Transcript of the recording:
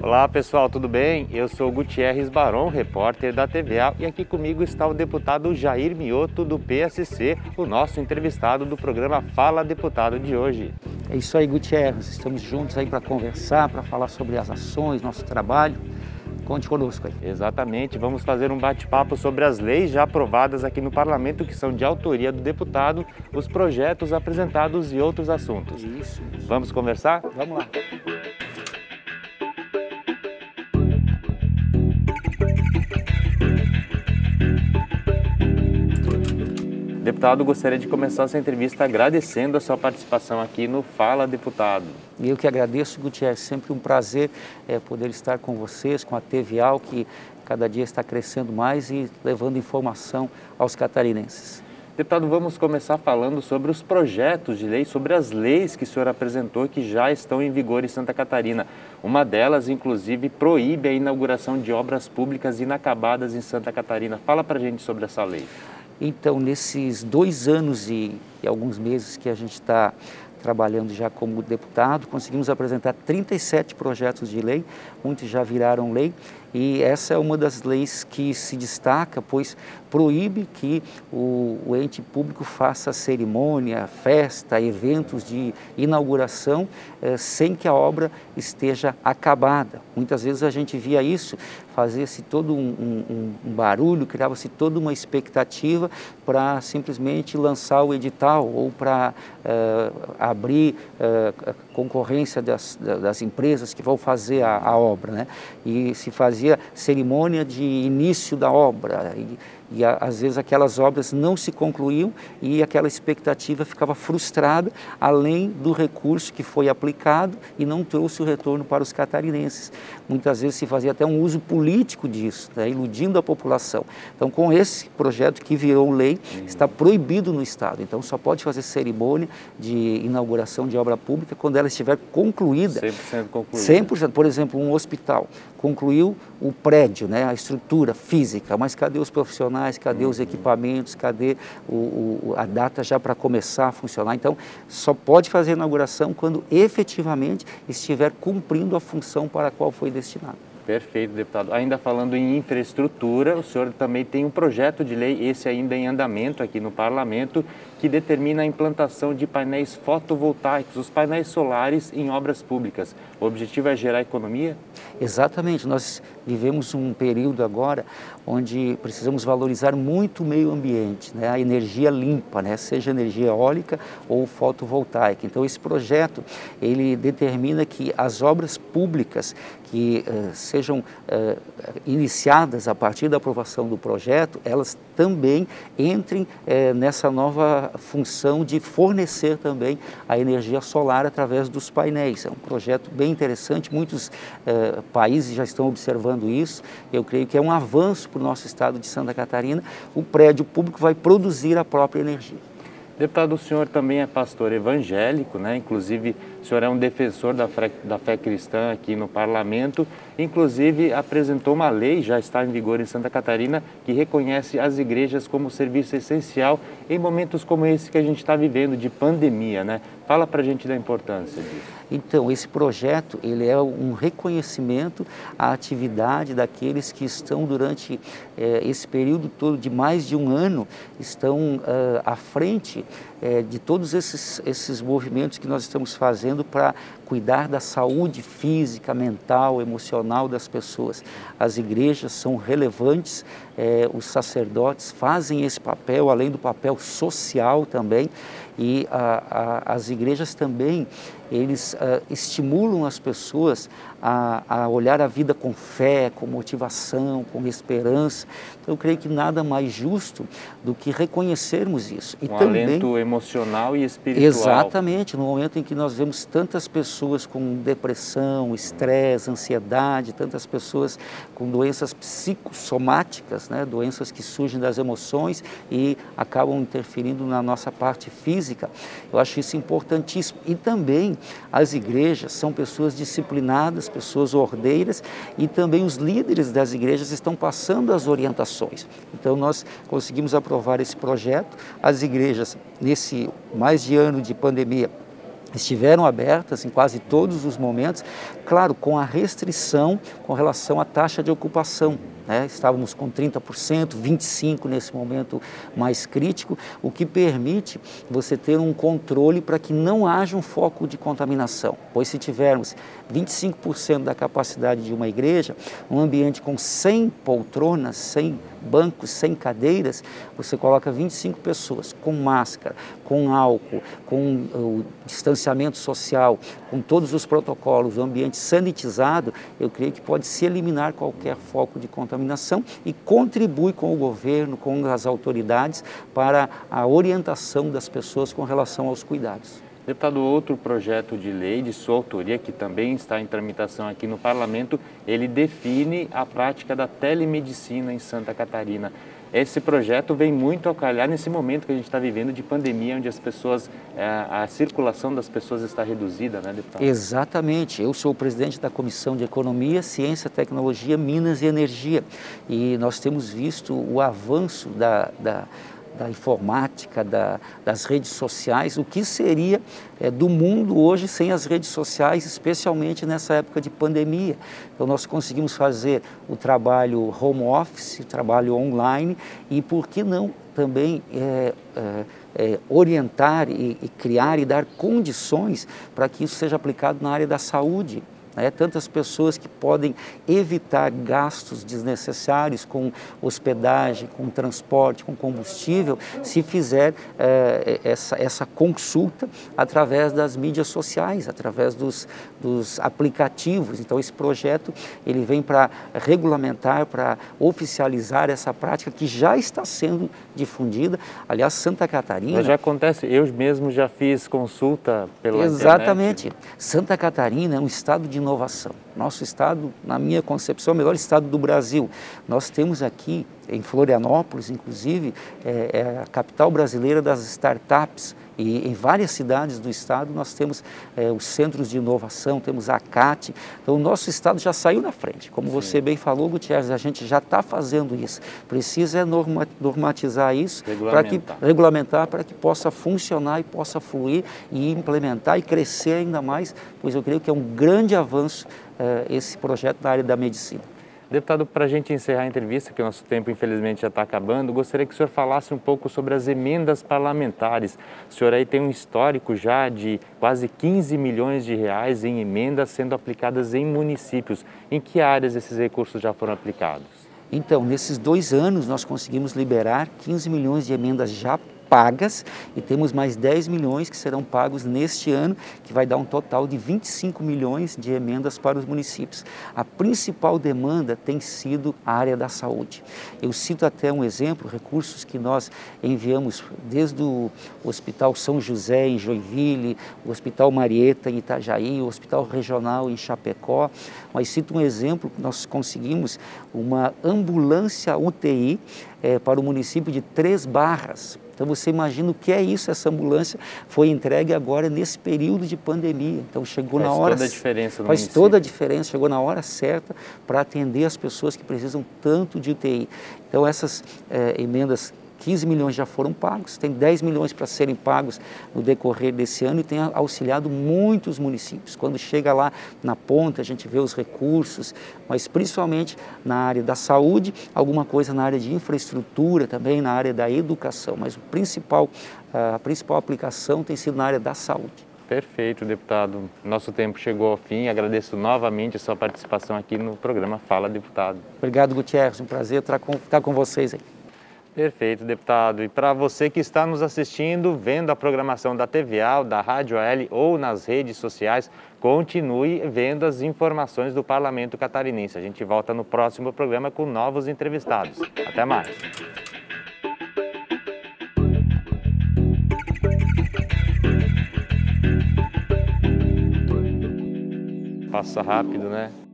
Olá pessoal, tudo bem? Eu sou Gutierrez Baron, repórter da TVA, e aqui comigo está o deputado Jair Mioto do PSC, o nosso entrevistado do programa Fala Deputado de hoje. É isso aí, Gutierrez, estamos juntos aí para conversar, para falar sobre as ações, nosso trabalho. Conte conosco aí. Exatamente, vamos fazer um bate-papo sobre as leis já aprovadas aqui no Parlamento, que são de autoria do deputado, os projetos apresentados e outros assuntos. Isso. Vamos conversar? Vamos lá. Deputado, gostaria de começar essa entrevista agradecendo a sua participação aqui no Fala Deputado. E eu que agradeço, Gutierrez, sempre um prazer poder estar com vocês, com a TVA, que cada dia está crescendo mais e levando informação aos catarinenses. Deputado, vamos começar falando sobre os projetos de lei, sobre as leis que o senhor apresentou que já estão em vigor em Santa Catarina. Uma delas, inclusive, proíbe a inauguração de obras públicas inacabadas em Santa Catarina. Fala pra gente sobre essa lei. Então, nesses 2 anos e alguns meses que a gente está trabalhando já como deputado, conseguimos apresentar 37 projetos de lei, muitos já viraram lei, e essa é uma das leis que se destaca, pois proíbe que o ente público faça cerimônia, festa, eventos de inauguração sem que a obra esteja acabada. Muitas vezes a gente via isso, fazia-se todo um barulho, criava-se toda uma expectativa para simplesmente lançar o edital ou para abrir a concorrência das empresas que vão fazer a obra, né? E se fazia cerimônia de início da obra e às vezes aquelas obras não se concluíam e aquela expectativa ficava frustrada, além do recurso que foi aplicado e não trouxe o retorno para os catarinenses. Muitas vezes se fazia até um uso político disso, né, iludindo a população. Então, com esse projeto que virou lei, está proibido no Estado. Então, só pode fazer cerimônia de inauguração de obra pública quando ela estiver concluída. 100% concluída. 100%. Por exemplo, um hospital concluiu o prédio, né, a estrutura física, mas cadê os profissionais, cadê os equipamentos, cadê a data já para começar a funcionar? Então, só pode fazer a inauguração quando efetivamente estiver cumprindo a função para a qual foi destinado. Perfeito, deputado. Ainda falando em infraestrutura, o senhor também tem um projeto de lei, esse ainda em andamento aqui no Parlamento, que determina a implantação de painéis fotovoltaicos, os painéis solares em obras públicas. O objetivo é gerar economia? Exatamente. Nós vivemos um período agora onde precisamos valorizar muito o meio ambiente, né? A energia limpa, né? Seja energia eólica ou fotovoltaica. Então, esse projeto, ele determina que as obras públicas que sejam iniciadas a partir da aprovação do projeto, elas também entrem nessa nova função de fornecer também a energia solar através dos painéis. É um projeto bem interessante, muitos países já estão observando isso. Eu creio que é um avanço para o nosso estado de Santa Catarina. O prédio público vai produzir a própria energia. Deputado, o senhor também é pastor evangélico, né? Inclusive, o senhor é um defensor da fé cristã aqui no Parlamento. Inclusive, apresentou uma lei, já está em vigor em Santa Catarina, que reconhece as igrejas como serviço essencial em momentos como esse que a gente está vivendo, de pandemia, né? Fala pra gente da importância disso. Então, esse projeto, ele é um reconhecimento à atividade daqueles que estão durante esse período todo de mais de um ano, estão à frente de todos esses movimentos que nós estamos fazendo para cuidar da saúde física, mental, emocional das pessoas. As igrejas são relevantes, os sacerdotes fazem esse papel, além do papel social também, e as igrejas também, eles estimulam as pessoas a olhar a vida com fé, com motivação, com esperança. Então, eu creio que nada mais justo do que reconhecermos isso. E também, alento emocional e espiritual. Exatamente, no momento em que nós vemos tantas pessoas com depressão, estresse, ansiedade, tantas pessoas com doenças psicossomáticas, né, doenças que surgem das emoções e acabam interferindo na nossa parte física, eu acho isso importantíssimo. E também as igrejas são pessoas disciplinadas, pessoas ordeiras, e também os líderes das igrejas estão passando as orientações. Então nós conseguimos aprovar esse projeto. As igrejas, nesse mais de ano de pandemia, estiveram abertas em quase todos os momentos, claro, com a restrição com relação à taxa de ocupação. Estávamos com 30%, 25% nesse momento mais crítico, o que permite você ter um controle para que não haja um foco de contaminação. Pois se tivermos 25% da capacidade de uma igreja, um ambiente com 100 poltronas, 100 bancos, 100 cadeiras, você coloca 25 pessoas com máscara, com álcool, com o distanciamento social, com todos os protocolos, o ambiente sanitizado, eu creio que pode se eliminar qualquer foco de contaminação e contribui com o governo, com as autoridades para a orientação das pessoas com relação aos cuidados. Deputado, outro projeto de lei de sua autoria, que também está em tramitação aqui no Parlamento, ele define a prática da telemedicina em Santa Catarina. Esse projeto vem muito ao calhar nesse momento que a gente está vivendo de pandemia, onde as pessoas, a circulação das pessoas está reduzida, né, deputado? Exatamente. Eu sou o presidente da Comissão de Economia, Ciência, Tecnologia, Minas e Energia. E nós temos visto o avanço da informática, das redes sociais, o que seria do mundo hoje sem as redes sociais, especialmente nessa época de pandemia. Então nós conseguimos fazer o trabalho home office, o trabalho online e por que não também orientar e criar e dar condições para que isso seja aplicado na área da saúde. Tantas pessoas que podem evitar gastos desnecessários com hospedagem, com transporte, com combustível, se fizer essa consulta através das mídias sociais, através dos aplicativos. Então esse projeto ele vem para regulamentar, para oficializar essa prática que já está sendo difundida. Aliás, Santa Catarina... Mas já acontece, eu mesmo já fiz consulta pela internet. Exatamente. Santa Catarina é um estado de inovação. Nosso estado, na minha concepção, é o melhor estado do Brasil. Nós temos aqui, em Florianópolis, inclusive, é a capital brasileira das startups. E em várias cidades do estado nós temos os centros de inovação, temos a CAT. Então o nosso estado já saiu na frente. Como você bem falou, Gutierrez, a gente já está fazendo isso. Precisa normatizar isso, regulamentar para que possa funcionar e possa fluir e implementar e crescer ainda mais, pois eu creio que é um grande avanço esse projeto na área da medicina. Deputado, para a gente encerrar a entrevista, que o nosso tempo infelizmente já está acabando, gostaria que o senhor falasse um pouco sobre as emendas parlamentares. O senhor aí tem um histórico já de quase 15 milhões de reais em emendas sendo aplicadas em municípios. Em que áreas esses recursos já foram aplicados? Então, nesses 2 anos nós conseguimos liberar 15 milhões de emendas já pagas e temos mais 10 milhões que serão pagos neste ano, que vai dar um total de 25 milhões de emendas para os municípios. A principal demanda tem sido a área da saúde. Eu cito até um exemplo, recursos que nós enviamos desde o Hospital São José em Joinville, o Hospital Marieta em Itajaí, o Hospital Regional em Chapecó, mas cito um exemplo que nós conseguimos uma ambulância UTI para o município de 3 Barras. Então você imagina o que é isso, essa ambulância foi entregue agora nesse período de pandemia. Então chegou na hora... Faz toda a diferença no Faz município. toda a diferença, chegou na hora certa para atender as pessoas que precisam tanto de UTI. Então essas emendas, 15 milhões já foram pagos, tem 10 milhões para serem pagos no decorrer desse ano e tem auxiliado muitos municípios. Quando chega lá na ponta, a gente vê os recursos, mas principalmente na área da saúde, alguma coisa na área de infraestrutura, também na área da educação, mas a principal aplicação tem sido na área da saúde. Perfeito, deputado. Nosso tempo chegou ao fim. Agradeço novamente a sua participação aqui no programa Fala, Deputado. Obrigado, Gutierrez. Um prazer estar com vocês aí. Perfeito, deputado. E para você que está nos assistindo, vendo a programação da TVA, da Rádio AL ou nas redes sociais, continue vendo as informações do Parlamento Catarinense. A gente volta no próximo programa com novos entrevistados. Até mais. Passa rápido, né?